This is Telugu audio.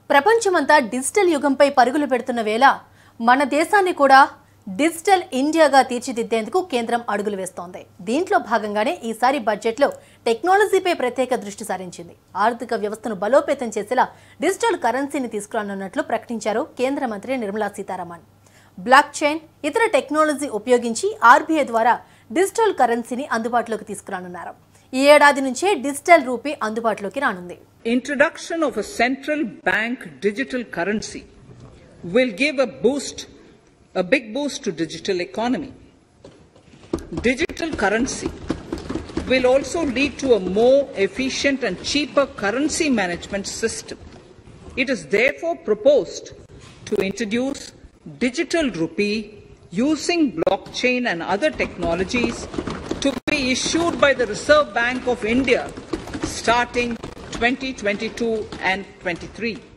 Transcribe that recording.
ప్రపంచమంతా డిజిటల్ యుగంపై పరుగులు పెడుతున్న వేళ మన దేశాన్ని కూడా డిజిటల్ ఇండియాగా తీర్చిదిద్దేందుకు కేంద్రం అడుగులు వేస్తోంది. దీంట్లో భాగంగానే ఈసారి బడ్జెట్లో టెక్నాలజీపై ప్రత్యేక దృష్టి సారించింది. ఆర్థిక వ్యవస్థను బలోపేతం చేసేలా డిజిటల్ కరెన్సీని తీసుకురానున్నట్లు ప్రకటించారు కేంద్ర మంత్రి నిర్మలా సీతారామన్. బ్లాక్ చైన్, ఇతర టెక్నాలజీ ఉపయోగించి RBI ద్వారా డిజిటల్ కరెన్సీని అందుబాటులోకి తీసుకురానున్నారు. ఈ ఏడాది నుంచే డిజిటల్ రూపీ అందుబాటులోకి రానుంది. Introduction of a central bank digital currency will give a big boost to digital economy. Digital currency will also lead to a more efficient and cheaper currency management system. It is therefore proposed to introduce digital rupee using blockchain and other technologies to be issued by the Reserve Bank of India starting 2022 and 23.